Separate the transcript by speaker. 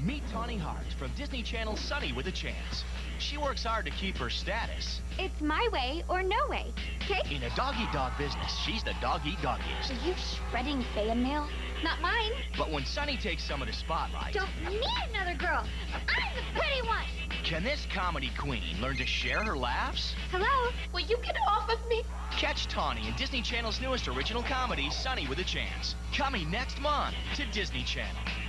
Speaker 1: Meet Tawni from Disney Channel's Sonny With A Chance. She works hard to keep her status.
Speaker 2: It's my way or no way, okay?
Speaker 1: In a dog-eat-dog business, she's the dog-eat-doggiest.
Speaker 2: Are you shredding fan mail? Not mine.
Speaker 1: But when Sonny takes some of the spotlight...
Speaker 2: Don't need another girl. I'm the pretty one.
Speaker 1: Can this comedy queen learn to share her laughs?
Speaker 2: Hello? Will you get off of me?
Speaker 1: Catch Tawni in Disney Channel's newest original comedy, Sonny With A Chance. Coming next month to Disney Channel.